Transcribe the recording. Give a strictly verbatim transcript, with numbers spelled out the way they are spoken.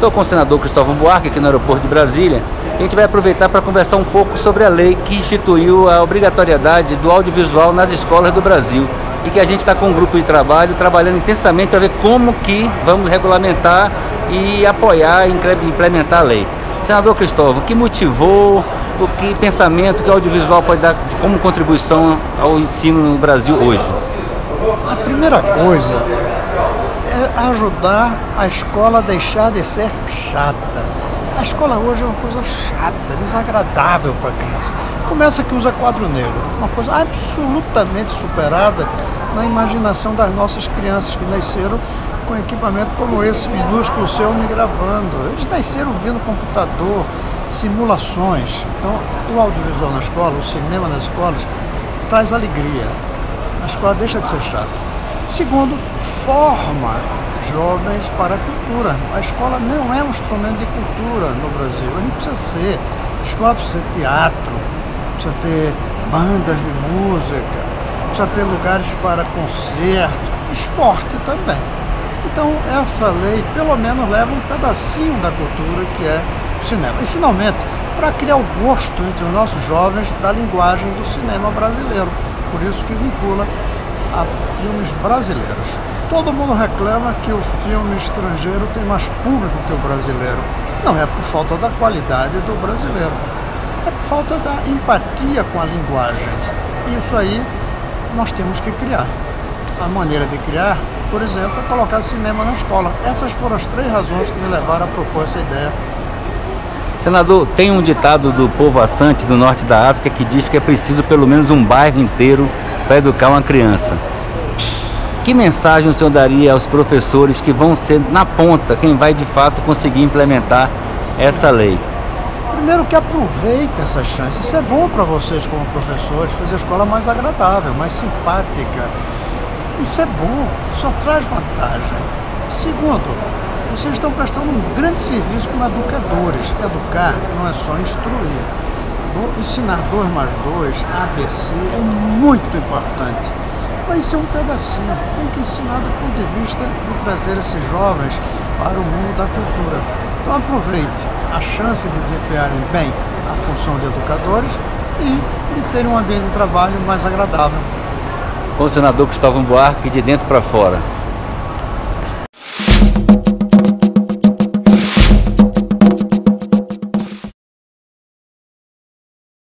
Estou com o senador Cristóvão Buarque aqui no aeroporto de Brasília. A gente vai aproveitar para conversar um pouco sobre a lei que instituiu a obrigatoriedade do audiovisual nas escolas do Brasil e que a gente está com um grupo de trabalho trabalhando intensamente para ver como que vamos regulamentar e apoiar e implementar a lei. Senador Cristóvão, o que motivou, o que pensamento que o audiovisual pode dar como contribuição ao ensino no Brasil hoje? A primeira coisa é ajudar a escola a deixar de ser chata. A escola hoje é uma coisa chata, desagradável para a criança. Começa que usa quadro negro, uma coisa absolutamente superada na imaginação das nossas crianças que nasceram com equipamento como esse minúsculo seu me gravando. Eles nasceram vendo computador, simulações. Então, o audiovisual na escola, o cinema nas escolas, traz alegria. A escola deixa de ser chata. Segundo, forma jovens para a cultura. A escola não é um instrumento de cultura no Brasil. A gente precisa ser. A escola precisa ter teatro, precisa ter bandas de música, precisa ter lugares para concerto, esporte também. Então, essa lei, pelo menos, leva um pedacinho da cultura que é o cinema. E, finalmente, para criar o gosto entre os nossos jovens da linguagem do cinema brasileiro. Por isso que vincula a filmes brasileiros. Todo mundo reclama que o filme estrangeiro tem mais público que o brasileiro. Não é por falta da qualidade do brasileiro. É por falta da empatia com a linguagem. Isso aí nós temos que criar. A maneira de criar, por exemplo, é colocar cinema na escola. Essas foram as três razões que me levaram a propor essa ideia. Senador, tem um ditado do povo assante do norte da África que diz que é preciso pelo menos um bairro inteiro para educar uma criança. Que mensagem o senhor daria aos professores que vão ser na ponta, quem vai de fato conseguir implementar essa lei? Primeiro, que aproveitem essa chance. Isso é bom para vocês como professores, fazer a escola mais agradável, mais simpática. Isso é bom, só traz vantagem. Segundo, vocês estão prestando um grande serviço como educadores. Educar não é só instruir. Ensinar dois mais dois, A B C, é muito importante. Mas isso é um pedacinho. Tem que ensinar do ponto de vista de trazer esses jovens para o mundo da cultura. Então aproveite a chance de desempenharem bem a função de educadores e de terem um ambiente de trabalho mais agradável. Com o senador Cristóvão Buarque, de dentro para fora.